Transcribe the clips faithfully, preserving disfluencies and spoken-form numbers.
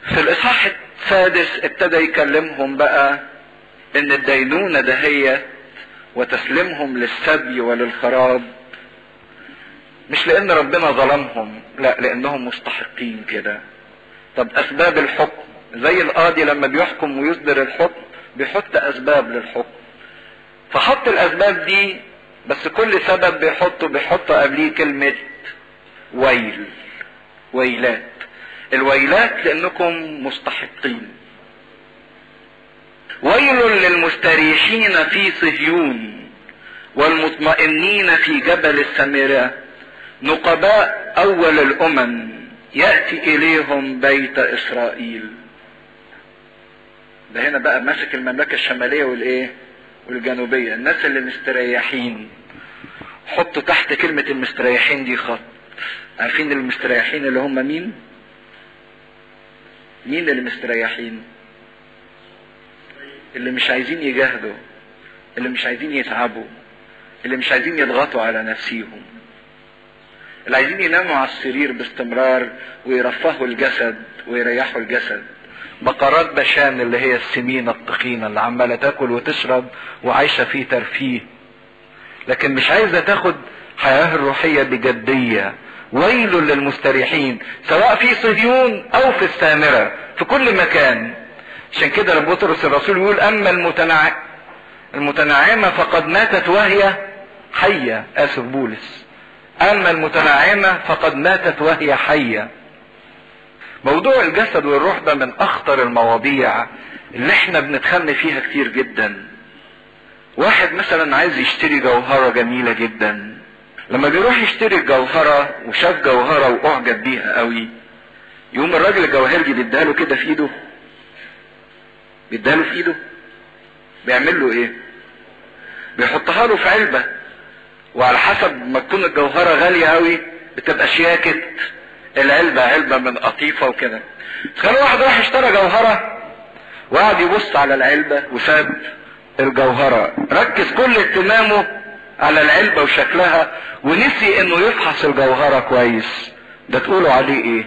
في الاصحاح السادس ابتدى يكلمهم بقى ان الدينونة دهيت وتسليمهم للسبي وللخراب مش لان ربنا ظلمهم، لا لانهم مستحقين كده. طب اسباب الحكم، زي القاضي لما بيحكم ويصدر الحكم بيحط اسباب للحكم، فحط الاسباب دي، بس كل سبب بيحطه بيحط قبليه كلمة ويل، ويلات. الويلات لانكم مستحقين. ويل للمستريحين في صهيون والمطمئنين في جبل السامرة، نقباء اول الامم يأتي اليهم بيت اسرائيل. ده هنا بقى ماسك المملكة الشمالية والايه والجنوبية، الناس اللي مستريحين. حطوا تحت كلمة المستريحين دي خط. عارفين المستريحين اللي هم مين؟ مين اللي مستريحين؟ اللي مش عايزين يجاهدوا، اللي مش عايزين يتعبوا، اللي مش عايزين يضغطوا على نفسيهم، اللي عايزين يناموا على السرير باستمرار ويرفهوا الجسد ويريحوا الجسد. بقرات بشان اللي هي السمينة التخينة اللي عمالة تاكل وتشرب وعايشة فيه ترفيه، لكن مش عايزة تاخد حياة الروحية بجدية. ويل للمستريحين سواء في صهيون او في السامرة، في كل مكان. عشان كده بطرس الرسول يقول اما المتنع... المتنعمة فقد ماتت وهي حية. اسف بولس، اما المتنعمة فقد ماتت وهي حية. موضوع الجسد والروح ده من اخطر المواضيع اللي احنا بنتخن فيها كتير جدا. واحد مثلا عايز يشتري جوهرة جميلة جدا، لما بيروح يشتري الجوهرة وشاف جوهرة واعجب بيها قوي، يقوم الراجل الجوهرجي بيديها له كده في ايده، بيديها له في ايده، بيعمل له ايه؟ بيحطها له في علبة، وعلى حسب ما تكون الجوهرة غالية قوي بتبقى شياكة العلبة، علبة من قطيفة وكده. تخيل واحد راح اشترى جوهرة وقعد يبص على العلبة وساب الجوهرة، ركز كل اهتمامه على العلبة وشكلها ونسي انه يفحص الجوهرة كويس. ده تقولوا عليه ايه؟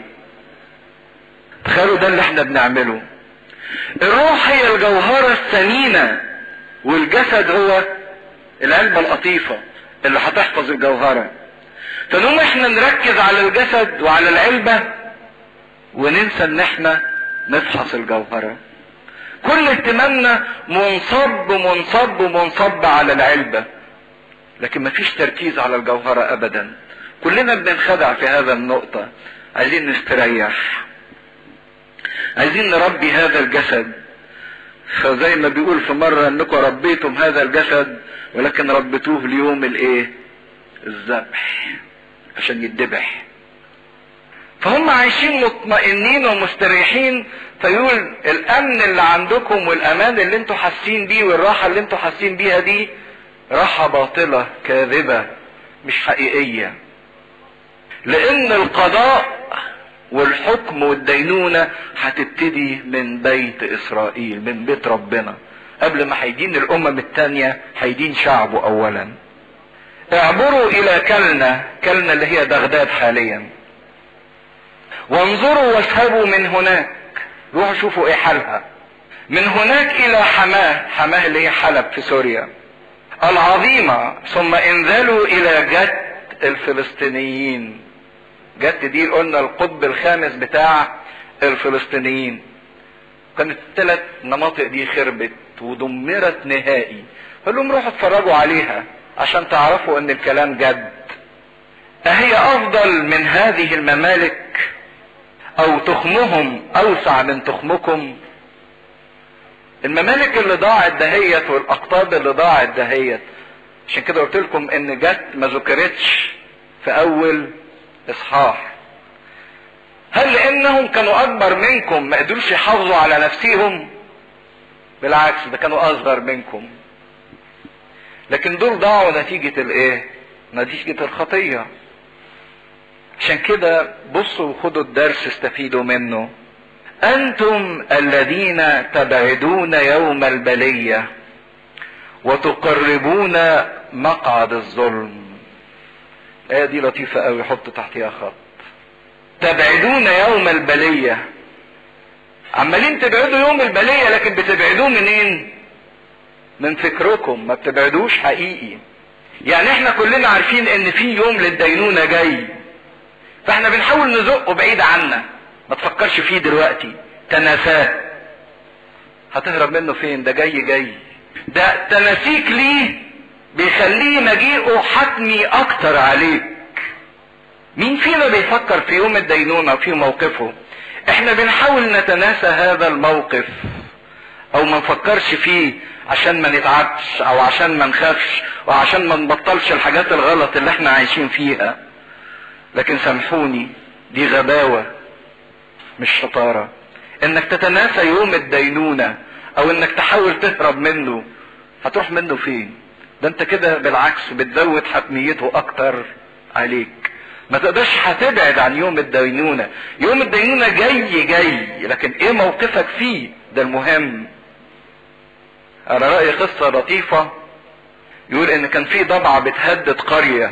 تخيلوا ده اللي احنا بنعمله. الروح هي الجوهرة الثمينة والجسد هو العلبة القطيفة اللي هتحفظ الجوهرة. فنقوم احنا نركز على الجسد وعلى العلبة وننسى ان احنا نفحص الجوهرة. كل اهتمامنا منصب منصب منصب على العلبة، لكن مفيش تركيز على الجوهرة ابدا. كلنا بننخدع في هذا النقطة. عايزين نستريح، عايزين نربي هذا الجسد. فزي ما بيقول في مرة انكم ربيتم هذا الجسد ولكن ربيتوه ليوم الايه؟ الذبح، عشان يتذبح. فهم عايشين مطمئنين ومستريحين. فيقول الامن اللي عندكم والامان اللي انتوا حاسين بيه والراحة اللي انتوا حاسين بيها دي راحة باطلة كاذبة مش حقيقية، لان القضاء والحكم والدينونة هتبتدي من بيت اسرائيل، من بيت ربنا. قبل ما هيدين الامم التانية هيدين شعبه اولا. اعبروا الى كلنة، كلنة اللي هي بغداد حاليا، وانظروا واسهبوا من هناك. روحوا شوفوا ايه حالها. من هناك الى حماه، حماه اللي هي حلب في سوريا العظيمة، ثم انزلوا الى جت الفلسطينيين. جت دي قلنا القطب الخامس بتاع الفلسطينيين. كانت الثلاث مناطق دي خربت ودمرت نهائي. قال لهم روحوا اتفرجوا عليها عشان تعرفوا ان الكلام جد. اهي افضل من هذه الممالك؟ او تخمهم اوسع من تخمكم؟ الممالك اللي ضاعت دهيت والاقطاب اللي ضاعت دهيت، عشان كده قلت لكم ان جت ما ذكرتش في اول اصحاح. هل لانهم كانوا اكبر منكم ما قدروش يحافظوا على نفسهم؟ بالعكس، ده كانوا اصغر منكم، لكن دول ضاعوا نتيجة الايه؟ نتيجة الخطية. عشان كده بصوا وخدوا الدرس استفيدوا منه. انتم الذين تبعدون يوم البلية وتقربون مقعد الظلم. الايه دي لطيفة قوي، حط تحتها خط. تبعدون يوم البلية. عمالين تبعدوا يوم البلية، لكن بتبعدوه منين؟ من فكركم، ما بتبعدوش حقيقي. يعني احنا كلنا عارفين ان في يوم للدينونة جاي، فاحنا بنحاول نزقه بعيد عنا، ما تفكرش فيه دلوقتي، تناساه. هتهرب منه فين؟ ده جاي جاي. ده تناسيك ليه بيخليه مجيئه حتمي اكتر عليك. مين فينا بيفكر في يوم الدينونة وفي موقفه؟ احنا بنحاول نتناسى هذا الموقف او ما نفكرش فيه عشان ما نتعبش او عشان ما نخافش او عشان ما نبطلش الحاجات الغلط اللي احنا عايشين فيها. لكن سامحوني، دي غباوة مش شطارة انك تتناسى يوم الدينونة او انك تحاول تهرب منه. هتروح منه فين؟ ده انت كده بالعكس بتزود حتميته اكتر عليك. ما تقدرش هتبعد عن يوم الدينونة. يوم الدينونة جاي جاي، لكن ايه موقفك فيه؟ ده المهم. انا رأيي قصة لطيفة، يقول ان كان في ضبعة بتهدد قرية،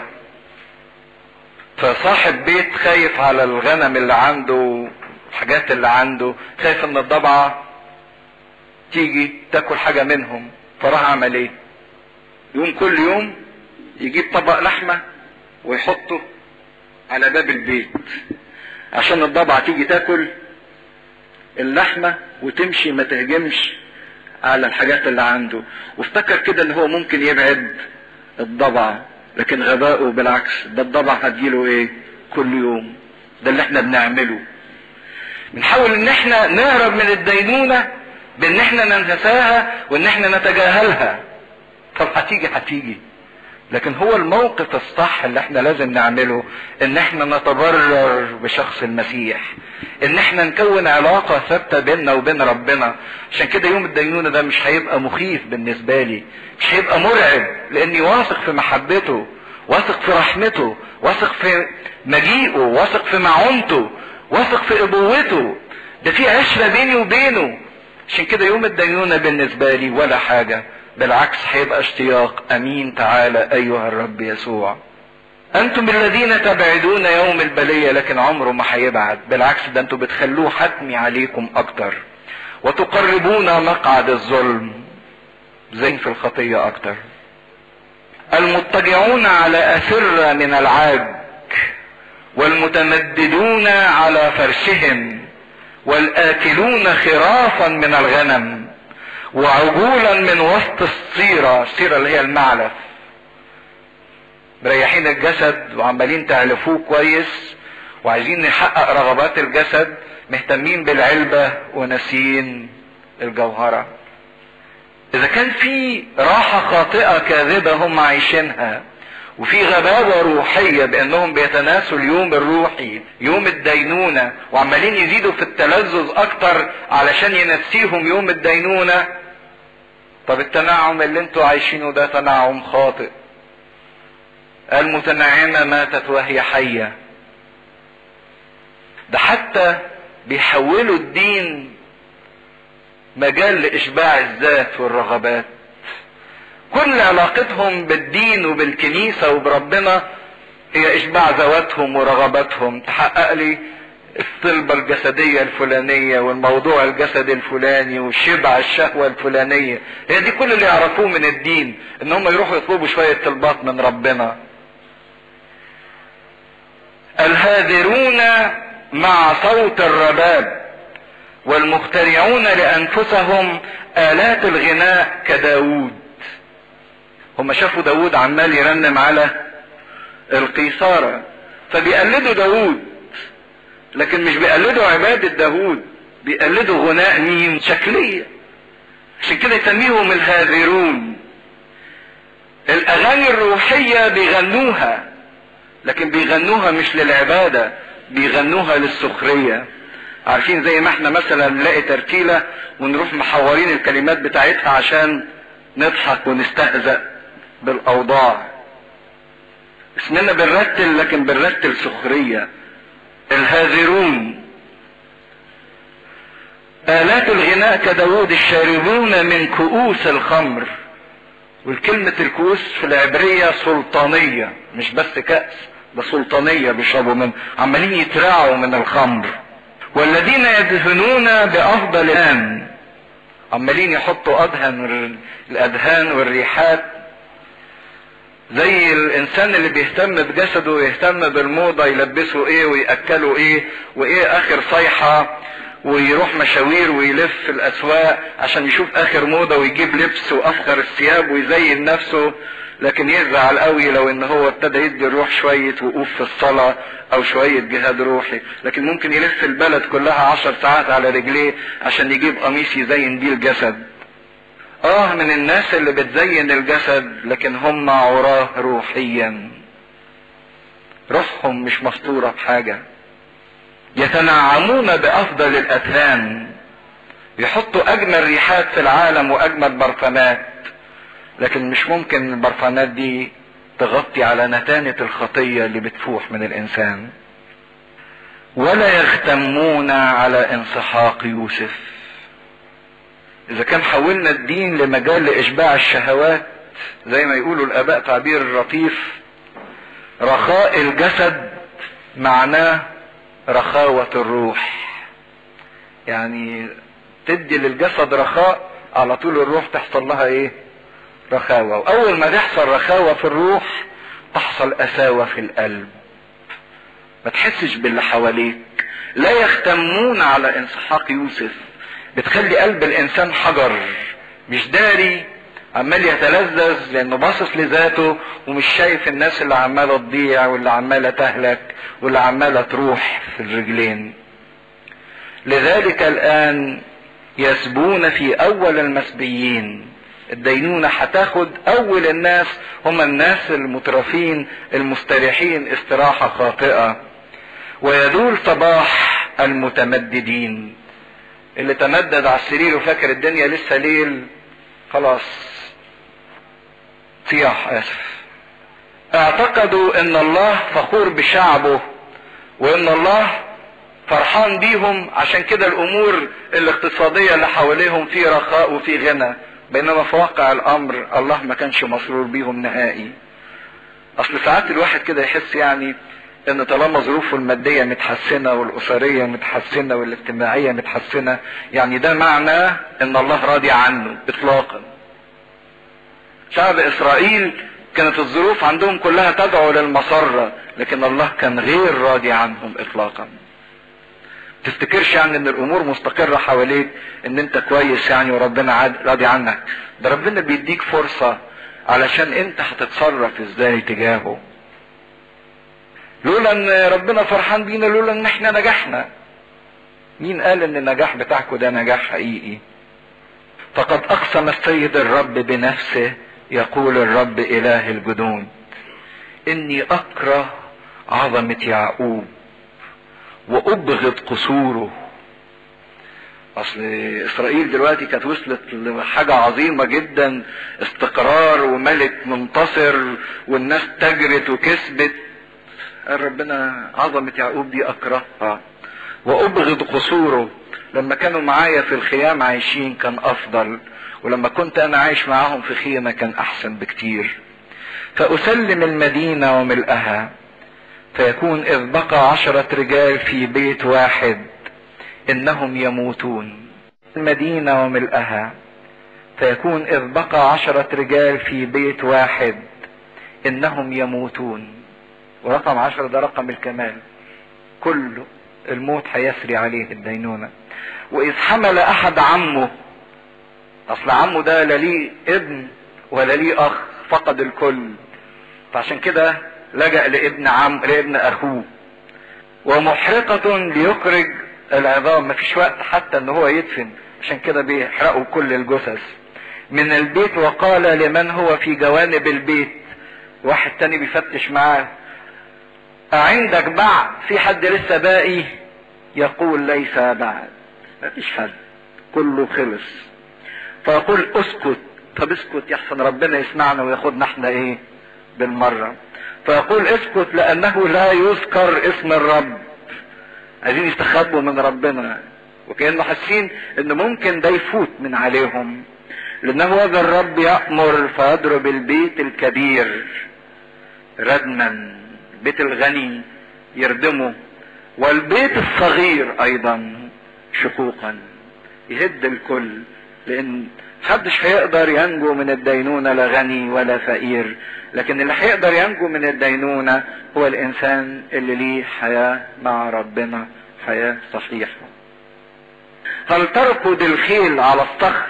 فصاحب بيت خايف على الغنم اللي عنده، الحاجات اللي عنده، خايف ان الضبعة تيجي تاكل حاجة منهم. فراح عمل ايه؟ يوم كل يوم يجيب طبق لحمة ويحطه على باب البيت عشان الضبعة تيجي تاكل اللحمة وتمشي، ما تهجمش على الحاجات اللي عنده. وافتكر كده ان هو ممكن يبعد الضبعة، لكن غباؤه بالعكس، ده الضبعة هتجيله ايه؟ كل يوم. ده اللي احنا بنعمله، بنحاول ان احنا نهرب من الدينونة بان احنا ننساها وان احنا نتجاهلها. طب هتيجي هتيجي، لكن هو الموقف الصح اللي احنا لازم نعمله ان احنا نتبرر بشخص المسيح، ان احنا نكون علاقة ثابتة بيننا وبين ربنا. عشان كده يوم الدينونة ده مش هيبقى مخيف بالنسبة لي، مش هيبقى مرعب، لاني واثق في محبته، واثق في رحمته، واثق في مجيئه، واثق في معونته، واثق في ابوته. ده في عشرة بيني وبينه. عشان كده يوم الدينونة بالنسبة لي ولا حاجة، بالعكس هيبقى اشتياق. امين تعالى ايها الرب يسوع. انتم الذين تبعدون يوم البلية، لكن عمره ما هيبعد، بالعكس ده انتم بتخلوه حتمي عليكم اكتر، وتقربون مقعد الظلم زي في الخطية اكتر. المضطجعون على اسرة من العاج، والمتمددون على فرشهم، والآكلون خرافا من الغنم، وعجولا من وسط الصيرة. الصيرة اللي هي المعلف. مريحين الجسد وعمالين تعلفوه كويس وعايزين نحقق رغبات الجسد، مهتمين بالعلبة وناسين الجوهرة. اذا كان في راحة خاطئة كاذبة هم عايشينها، وفي غباوة روحية بانهم بيتناسوا اليوم الروحي، يوم الدينونة، وعمالين يزيدوا في التلذذ اكتر علشان ينسيهم يوم الدينونة، طب التنعم اللي انتوا عايشينه ده تنعم خاطئ. المتنعمة ماتت وهي حية. ده حتى بيحولوا الدين مجال لاشباع الذات والرغبات. كل علاقتهم بالدين وبالكنيسة وبربنا هي اشباع ذواتهم ورغباتهم. تحقق لي الطلبة الجسدية الفلانية والموضوع الجسدي الفلاني والشبع الشهوة الفلانية. هي دي كل اللي يعرفوه من الدين، ان هم يروحوا يطلبوا شوية طلبات من ربنا. الهاذرون مع صوت الرباب، والمخترعون لانفسهم آلات الغناء كداود. هم شافوا داود عمال يرنم على القيصارة فبيقلدوا داود، لكن مش بيقلدوا عبادة داود، بيقلدوا غناء مين؟ شكلية. عشان كده يسميهم الهاذرون. الاغاني الروحية بيغنوها، لكن بيغنوها مش للعبادة، بيغنوها للسخرية. عارفين زي ما احنا مثلا نلاقي ترتيلة ونروح محورين الكلمات بتاعتها عشان نضحك ونستهزأ بالاوضاع. اسمنا بنرتل، لكن بنرتل سخرية. الهاذرون آلات الغناء كداود، الشاربون من كؤوس الخمر. والكلمة الكؤوس في العبرية سلطانية، مش بس كأس، ده سلطانية بيشربوا من، عمالين يترعوا من الخمر. والذين يدهنون بافضل الان، عمالين يحطوا ادهن الادهان والريحات، زي الانسان اللي بيهتم بجسده ويهتم بالموضة، يلبسه ايه ويأكله ايه وايه اخر صيحة، ويروح مشاوير ويلف في الاسواق عشان يشوف اخر موضة ويجيب لبس وافخر الثياب ويزين نفسه، لكن يزعل قوي لو ان هو ابتدى يدي الروح شوية وقوف في الصلاة او شوية جهاد روحي، لكن ممكن يلف البلد كلها عشر ساعات على رجليه عشان يجيب قميص يزين بيه الجسد. اه من الناس اللي بتزين الجسد لكن هم عراه روحيا، روحهم مش مفطورة بحاجة. يتنعمون بافضل الاثمان، يحطوا اجمل ريحات في العالم واجمل برفانات، لكن مش ممكن البرفانات دي تغطي على نتانة الخطية اللي بتفوح من الانسان. ولا يغتمون على انسحاق يوسف. اذا كان حولنا الدين لمجال لاشباع الشهوات، زي ما يقولوا الاباء تعبير اللطيف، رخاء الجسد معناه رخاوة الروح. يعني تدي للجسد رخاء، على طول الروح تحصل لها ايه؟ رخاوة. واول ما تحصل رخاوة في الروح تحصل قساوة في القلب، ما تحسش باللي حواليك. لا يختمون على انسحاق يوسف، بتخلي قلب الانسان حجر، مش داري، عمال يتلذذ لانه باصص لذاته ومش شايف الناس اللي عماله تضيع واللي عماله تهلك واللي عماله تروح في الرجلين. لذلك الان يسبون في اول المسبيين. الدينونة هتاخد اول الناس، هم الناس المترفين المستريحين استراحة خاطئة. ويدول صباح المتمددين، اللي تمدد على السرير وفاكر الدنيا لسه ليل، خلاص صياح اسف. اعتقدوا ان الله فخور بشعبه وان الله فرحان بيهم، عشان كده الامور الاقتصادية اللي حواليهم في رخاء وفي غنى، بينما في واقع الامر الله ما كانش مسرور بيهم نهائي. اصل ساعات الواحد كده يحس يعني ان طالما ظروفه المادية متحسنة والاسرية متحسنة والاجتماعية متحسنة، يعني ده معناه ان الله راضي عنه. اطلاقا. شعب اسرائيل كانت الظروف عندهم كلها تدعو للمسرة، لكن الله كان غير راضي عنهم اطلاقا. تفتكرش يعني ان الامور مستقرة حواليك ان انت كويس يعني وربنا راضي عنك. ده ربنا بيديك فرصة علشان انت هتتصرف ازاي تجاهه. لولا ان ربنا فرحان بينا، لولا ان احنا نجحنا، مين قال ان النجاح بتاعكم ده نجاح حقيقي؟ فقد اقسم السيد الرب بنفسه، يقول الرب اله الجنود، اني اكره عظمة يعقوب وابغض قصوره. اصل اسرائيل دلوقتي كانت وصلت لحاجة عظيمة جدا، استقرار وملك منتصر والناس تجرت وكسبت. قال ربنا عظمة يعقوب دي اكرهها وابغض قصوره. لما كانوا معايا في الخيام عايشين كان افضل، ولما كنت انا عايش معاهم في خيمة كان احسن بكتير. فاسلم المدينة وملئها، فيكون اذ بقى عشرة رجال في بيت واحد انهم يموتون. المدينة وملئها، فيكون اذ بقى عشرة رجال في بيت واحد انهم يموتون. ورقم عشرة ده رقم الكمال، كله الموت هيسري عليه الدينونة. واذ حمل احد عمه، اصل عمه ده لا ليه ابن ولا ليه اخ، فقد الكل، فعشان كده لجأ لابن عم لابن اخوه. ومحرقة ليخرج العظام، مفيش وقت حتى ان هو يدفن، عشان كده بيحرقوا كل الجثث من البيت. وقال لمن هو في جوانب البيت، واحد تاني بيفتش معاه، عندك بعد؟ في حد لسه باقي؟ يقول ليس بعد، مفيش حد، كله خلص. فيقول اسكت. طب اسكت يحسن ربنا يسمعنا وياخدنا احنا ايه بالمرة. فيقول اسكت لانه لا يذكر اسم الرب. عايزين يستخبوا من ربنا، وكأنه حاسين ان ممكن ده يفوت من عليهم، لانه هذا الرب يأمر فيضرب البيت الكبير ردما، بيت الغني يردمه، والبيت الصغير ايضا شقوقا، يهد الكل، لان محدش هيقدر ينجو من الدينونة، لا غني ولا فقير، لكن اللي هيقدر ينجو من الدينونة هو الانسان اللي ليه حياة مع ربنا، حياة صحيحة. هل تركض الخيل على الصخر؟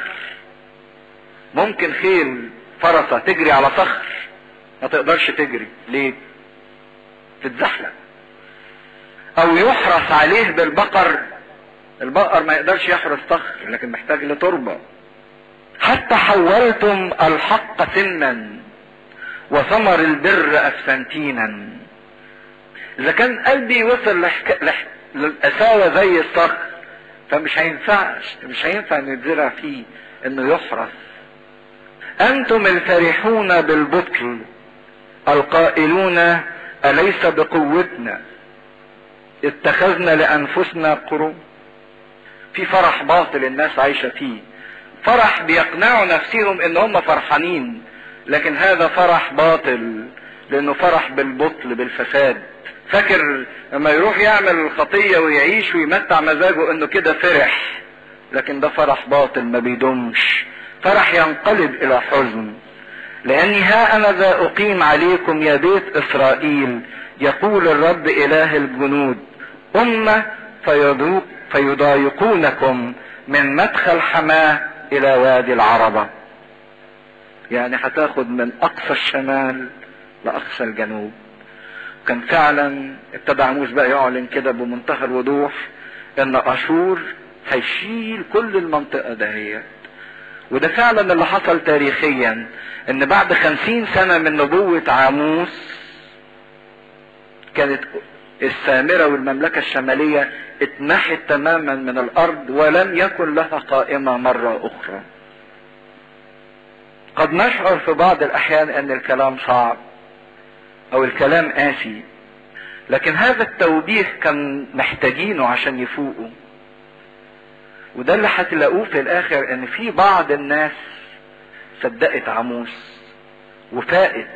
ممكن خيل فرسة تجري على صخر؟ ما تقدرش تجري، ليه؟ تتزحلق. او يحرس عليه بالبقر؟ البقر ما يقدرش يحرس صخر، لكن محتاج لتربة. حتى حولتم الحق سنا وثمر البر افسنتينا. اذا كان قلبي وصل لحك... لح... للقساوة زي الصخر، فمش هينفعش مش هينفع انه يتزرع فيه، انه يحرس. انتم الفرحون بالبطل القائلون اليس بقوتنا اتخذنا لانفسنا قرون. في فرح باطل الناس عايشة فيه، فرح بيقنعوا نفسهم ان هم فرحانين، لكن هذا فرح باطل، لانه فرح بالبطل بالفساد. فاكر لما يروح يعمل الخطية ويعيش ويمتع مزاجه انه كده فرح، لكن ده فرح باطل ما بيدومش، فرح ينقلب الى حزن. لاني ها انا ذا اقيم عليكم يا بيت اسرائيل يقول الرب اله الجنود، امة فيضيق فيضايقونكم من مدخل حماه الى وادي العربة. يعني هتاخد من اقصى الشمال لاقصى الجنوب. كان فعلا ابتدى عموس بقى يعلن كده بمنتهى الوضوح ان اشور هيشيل كل المنطقة دهيت. وده فعلا اللي حصل تاريخيا، ان بعد خمسين سنة من نبوة عاموس كانت السامرة والمملكة الشمالية اتمحت تماما من الارض، ولم يكن لها قائمة مرة اخرى. قد نشعر في بعض الاحيان ان الكلام صعب او الكلام قاسي، لكن هذا التوبيخ كان محتاجينه عشان يفوقوا. وده اللي هتلاقوه في الاخر، ان في بعض الناس صدقت عاموس وفاقت.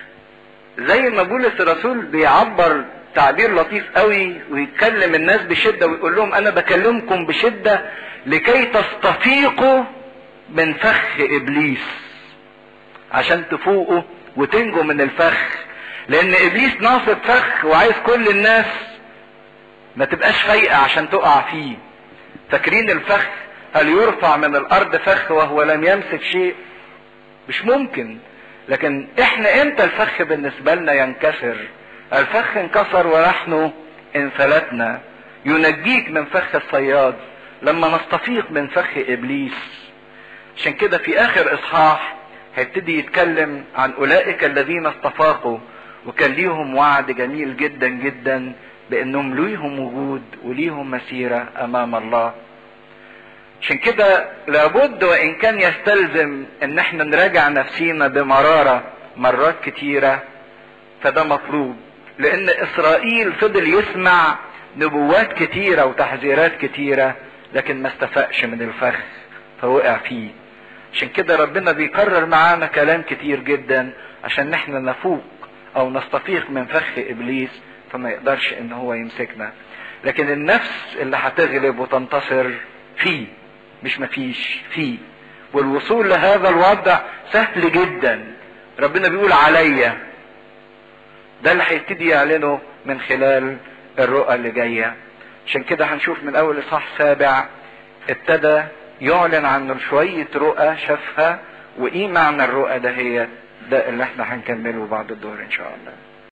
زي ما بولس الرسول بيعبر تعبير لطيف قوي ويتكلم الناس بشدة ويقول لهم انا بكلمكم بشدة لكي تستفيقوا من فخ ابليس، عشان تفوقوا وتنجوا من الفخ. لان ابليس ناصب فخ وعايز كل الناس ما تبقاش فايقة عشان تقع فيه. فاكرين الفخ؟ هل يرفع من الارض فخ وهو لم يمسك شيء؟ مش ممكن. لكن احنا امتى الفخ بالنسبة لنا ينكسر؟ الفخ انكسر ونحن انفلتنا. ينجيك من فخ الصياد لما نستفيق من فخ ابليس. عشان كده في اخر اصحاح هيبتدي يتكلم عن اولئك الذين استفاقوا، وكان ليهم وعد جميل جدا جدا بانهم ليهم وجود وليهم مسيرة امام الله. عشان كده لابد وان كان يستلزم ان احنا نراجع نفسينا بمرارة مرات كتيرة، فده مفروض. لان اسرائيل فضل يسمع نبوات كتيرة وتحذيرات كتيرة، لكن ما استفاقش من الفخ فوقع فيه. عشان كده ربنا بيكرر معانا كلام كتير جدا عشان احنا نفوق او نستفيق من فخ ابليس فما يقدرش ان هو يمسكنا. لكن النفس اللي هتغلب وتنتصر فيه، مش مفيش، فيه. والوصول لهذا الوضع سهل جدا. ربنا بيقول عليا. ده اللي هيبتدي يعلنه من خلال الرؤى اللي جاية. عشان كده هنشوف من اول اصحاح سابع ابتدى يعلن عن شوية رؤى شافها، وايه معنى الرؤى ده. هي ده اللي احنا هنكمله بعد الظهر ان شاء الله.